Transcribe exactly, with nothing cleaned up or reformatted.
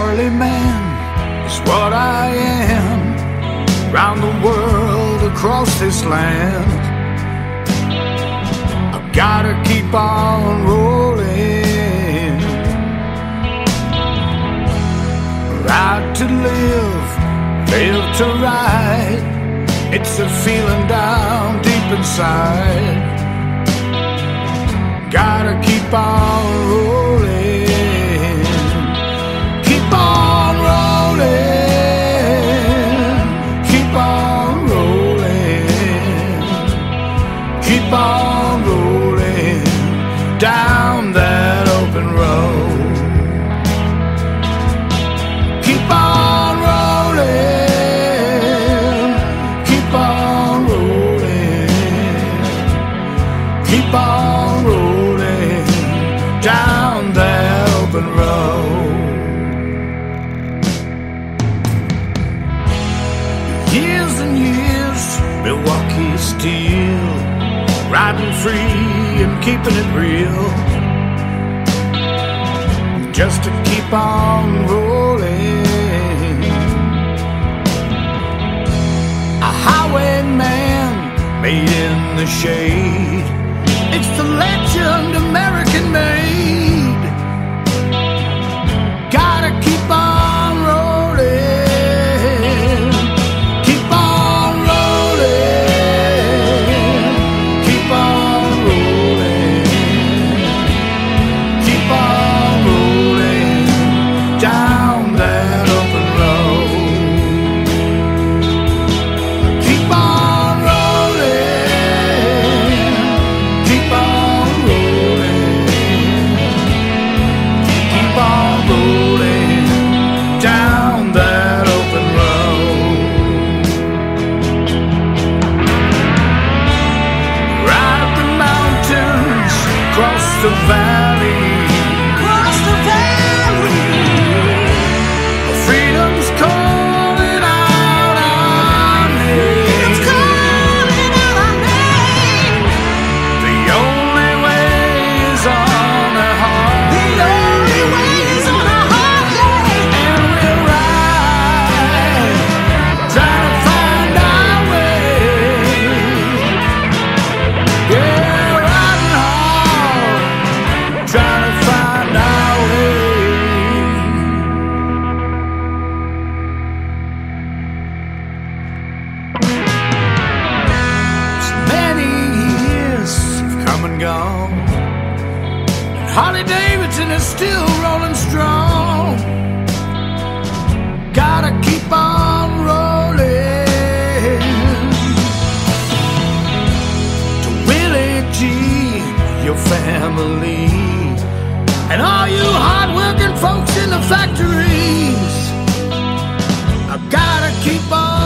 burly man is what I am. Round the world, across this land, I've gotta keep on rolling. Ride to live, live to ride. It's a feeling down deep inside. Gotta keep on rolling. Keep on rolling. Keep on rolling. Keep on rolling down that open road. Keep on rolling. Keep on rolling. Keep on rolling down that open road. Years and years, Milwaukee Steel, riding free and keeping it real, just to keep on rolling. A highwayman made in the shade, it's the legend American made. Gotta keep on rolling. Keep on rolling. Keep on rolling. Keep on rolling down that open road. Keep on rolling. Keep on rolling. Keep on rolling down that open road. Ride the mountains, cross the valley. Cross the valley. Freedom's calling out our name. It's calling out our name. The only way is on a heart. The only way is on a heart. And we'll ride, trying to find our way. Yeah, riding hard, trying to find our way. So many years have come and gone, and Harley Davidson is still rolling strong. Gotta keep on rolling. To Willie G, your family, and all you hard-working folks in the factories, I gotta keep on